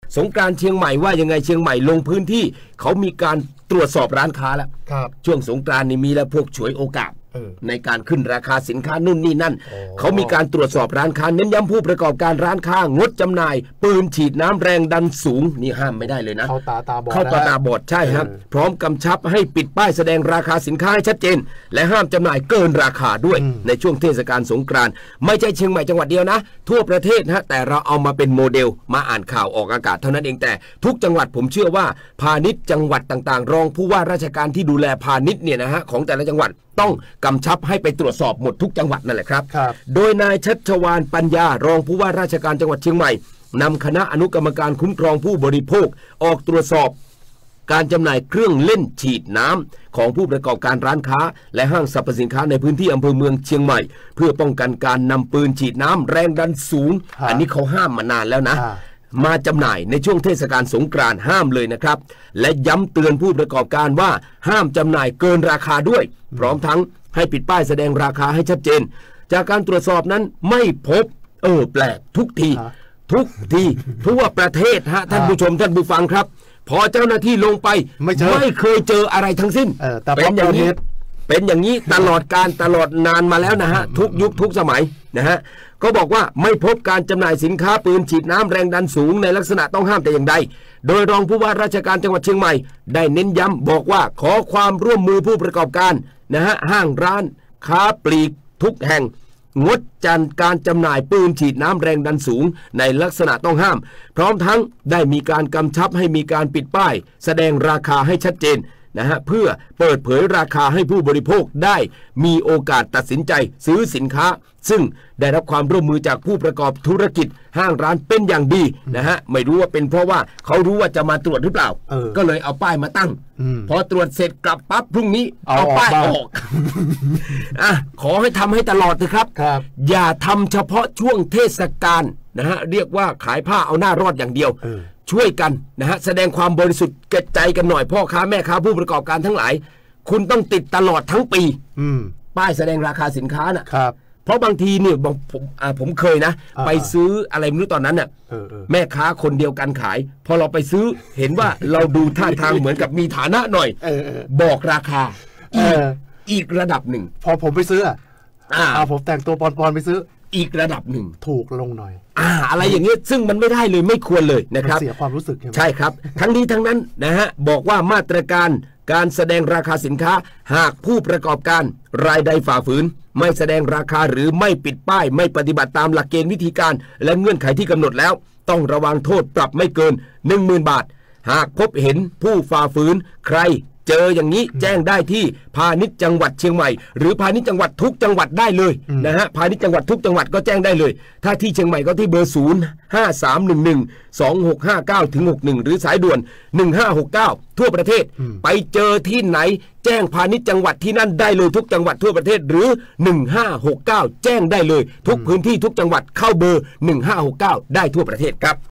สงกรานต์เชียงใหม่ว่ายังไงเชียงใหม่ลงพื้นที่เขามีการตรวจสอบร้านค้าแล้วช่วงสงกรานต์นี่มีแล้วพวกฉวยโอกาสในการขึ้นราคาสินค้านู่นนี่นั่นเขามีการตรวจสอบร้านค้าเน้นย้ำผู้ประกอบการร้านค้างดจำหน่ายปืนฉีดน้ำแรงดันสูงนี่ห้ามไม่ได้เลยนะเข้าตาบอดใช่ครับพร้อมกำชับให้ปิดป้ายแสดงราคาสินค้าให้ชัดเจนและห้ามจำหน่ายเกินราคาด้วยในช่วงเทศกาลสงกรานต์ไม่ใช่เชียงใหม่จังหวัดเดียวนะทั่วประเทศฮะแต่เราเอามาเป็นโมเดลมาอ่านข่าวออกอากาศเท่านั้นเองแต่ทุกจังหวัดผมเชื่อว่าพาณิชย์จังหวัดต่างๆรองผู้ว่าราชการที่ดูแลพาณิชย์เนี่ยนะฮะของแต่ละจังหวัดต้องกำชับให้ไปตรวจสอบหมดทุกจังหวัดนั่นแหละครับโดยนายชัชวาลปัญญารองผู้ว่าราชการจังหวัดเชียงใหม่นำคณะอนุกรรมการคุ้มครองผู้บริโภคออกตรวจสอบการจำหน่ายเครื่องเล่นฉีดน้ำของผู้ประกอบการร้านค้าและห้างสรรพสินค้าในพื้นที่อำเภอเมืองเชียงใหม่เพื่อป้องกันการนำปืนฉีดน้ำแรงดันสูงอันนี้เขาห้ามมานานแล้วนะมาจำหน่ายในช่วงเทศกาลสงกรานต์ห้ามเลยนะครับและย้ำเตือนผู้ประกอบการว่าห้ามจำหน่ายเกินราคาด้วยพร้อมทั้งให้ปิดป้ายแสดงราคาให้ชัดเจนจากการตรวจสอบนั้นไม่พบแปลกทุกทีทั่วประเทศฮะท่านผู้ชมท่านผู้ฟังครับพอเจ้าหน้าที่ลงไปไม่เคยเจออะไรทั้งสิ้นเป็นอย่างนี้ตลอดการตลอดนานมาแล้วนะฮะทุกยุคทุกสมัยนะฮะก็บอกว่าไม่พบการจำหน่ายสินค้าปืนฉีดน้ำแรงดันสูงในลักษณะต้องห้ามแต่อย่างใดโดยรองผู้ว่าราชการจังหวัดเชียงใหม่ได้เน้นย้ำบอกว่าขอความร่วมมือผู้ประกอบการนะฮะห้างร้านค้าปลีกทุกแห่งงดการจำหน่ายปืนฉีดน้ำแรงดันสูงในลักษณะต้องห้ามพร้อมทั้งได้มีการกำชับให้มีการปิดป้ายแสดงราคาให้ชัดเจนนะฮะเพื่อเปิดเผยราคาให้ผู้บริโภคได้มีโอกาสตัดสินใจซื้อสินค้าซึ่งได้รับความร่วมมือจากผู้ประกอบธุรกิจห้างร้านเป็นอย่างดีนะฮะไม่รู้ว่าเป็นเพราะว่าเขารู้ว่าจะมาตรวจหรือเปล่าก็เลยเอาป้ายมาตั้งพอตรวจเสร็จกลับปั๊บพรุ่งนี้เอาป้ายออกขอให้ทำให้ตลอดเลยครับอย่าทำเฉพาะช่วงเทศกาลนะฮะเรียกว่าขายผ้าเอาหน้ารอดอย่างเดียวช่วยกันนะฮะแสดงความบริสุทธิ์ใจกันหน่อยพ่อค้าแม่ค้าผู้ประกอบการทั้งหลายคุณต้องติดตลอดทั้งปีป้ายแสดงราคาสินค้านะครับเพราะบางทีเนี่ยผมเคยนะไปซื้ออะไรไม่รู้ตอนนั้นน่ะแม่ค้าคนเดียวกันขายพอเราไปซื้อเห็นว่าเราดูท่าทางเหมือนกับมีฐานะหน่อยบอกราคาอีกระดับหนึ่งพอผมไปซื้อผมแต่งตัวปอนๆไปซื้ออีกระดับหนึ่งถูกลงหน่อยอะไรอย่างนี้ซึ่งมันไม่ได้เลยไม่ควรเลยนะครับเสียความรู้สึกใช่ครับทั้งนี้ทั้งนั้นนะฮะบอกว่ามาตรการการแสดงราคาสินค้าหากผู้ประกอบการรายใดฝ่าฝืนไม่แสดงราคาหรือไม่ปิดป้ายไม่ปฏิบัติตามหลักเกณฑ์วิธีการและเงื่อนไขที่กำหนดแล้วต้องระวังโทษปรับไม่เกิน 10,000 บาทหากพบเห็นผู้ฝ่าฝืนใครเจออย่างนี้แจ้งได้ที่พาณิชย์จังหวัดเชียงใหม่หรือพาณิชย์จังหวัดทุกจังหวัดได้เลยนะฮะพาณิชย์จังหวัดทุกจังหวัดก็แจ้งได้เลยถ้าที่เชียงใหม่ก็ที่เบอร์053112659-61หรือสายด่วน1569ทั่วประเทศไปเจอที่ไหนแจ้งพาณิชย์จังหวัดที่นั่นได้เลยทุกจังหวัดทั่วประเทศหรือ1569แจ้งได้เลยทุกพื้นที่ทุกจังหวัดเข้าเบอร์1569ได้ทั่วประเทศครับ